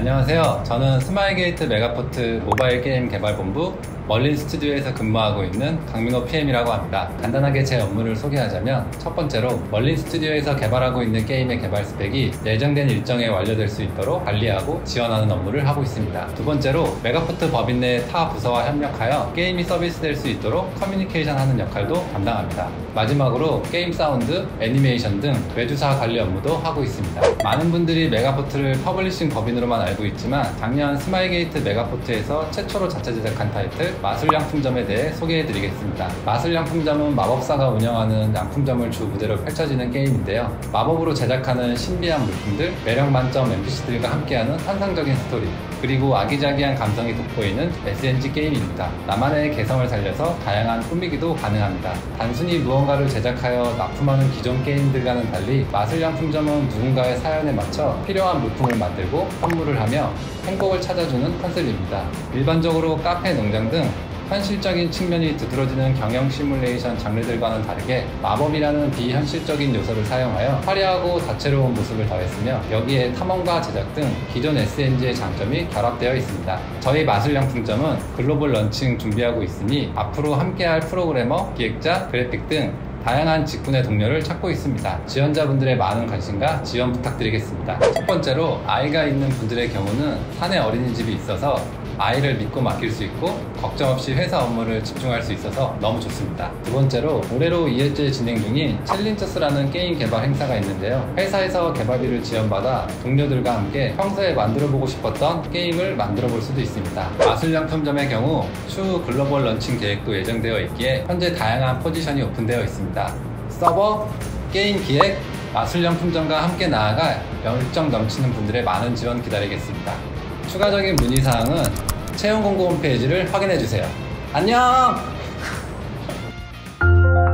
안녕하세요. 저는 스마일게이트 메가포트 모바일 게임 개발본부 멀린 스튜디오에서 근무하고 있는 강민호 PM이라고 합니다. 간단하게 제 업무를 소개하자면, 첫 번째로 멀린 스튜디오에서 개발하고 있는 게임의 개발 스펙이 예정된 일정에 완료될 수 있도록 관리하고 지원하는 업무를 하고 있습니다. 두 번째로 메가포트 법인 내 타 부서와 협력하여 게임이 서비스될 수 있도록 커뮤니케이션 하는 역할도 담당합니다. 마지막으로 게임 사운드, 애니메이션 등 외주사 관리 업무도 하고 있습니다. 많은 분들이 메가포트를 퍼블리싱 법인으로만 알고 있지만, 작년 스마일게이트 메가포트에서 최초로 자체 제작한 타이틀 마술양품점에 대해 소개해드리겠습니다. 마술양품점은 마법사가 운영하는 양품점을 주 무대로 펼쳐지는 게임인데요. 마법으로 제작하는 신비한 물품들, 매력 만점 NPC들과 함께하는 환상적인 스토리, 그리고 아기자기한 감성이 돋보이는 SNG 게임입니다. 나만의 개성을 살려서 다양한 꾸미기도 가능합니다. 단순히 무언가를 제작하여 납품하는 기존 게임들과는 달리, 마술양품점은 누군가의 사연에 맞춰 필요한 물품을 만들고 선물을 하며 행복을 찾아주는 컨셉입니다. 일반적으로 카페, 농장 등 현실적인 측면이 두드러지는 경영 시뮬레이션 장르들과는 다르게 마법이라는 비현실적인 요소를 사용하여 화려하고 다채로운 모습을 더했으며, 여기에 탐험과 제작 등 기존 SNG의 장점이 결합되어 있습니다. 저희 마술양품점은 글로벌 런칭 준비하고 있으니 앞으로 함께할 프로그래머, 기획자, 그래픽 등 다양한 직군의 동료를 찾고 있습니다. 지원자분들의 많은 관심과 지원 부탁드리겠습니다. 첫 번째로, 아이가 있는 분들의 경우는 사내 어린이집이 있어서 아이를 믿고 맡길 수 있고 걱정 없이 회사 업무를 집중할 수 있어서 너무 좋습니다. 두 번째로, 올해로 2회째 진행 중인 챌린저스라는 게임 개발 행사가 있는데요. 회사에서 개발비를 지원받아 동료들과 함께 평소에 만들어보고 싶었던 게임을 만들어볼 수도 있습니다. 마술양품점의 경우 추후 글로벌 런칭 계획도 예정되어 있기에 현재 다양한 포지션이 오픈되어 있습니다. 서버, 게임 기획, 마술양품점과 함께 나아갈 열정 넘치는 분들의 많은 지원 기다리겠습니다. 추가적인 문의사항은 채용 공고 홈페이지를 확인해주세요. 안녕!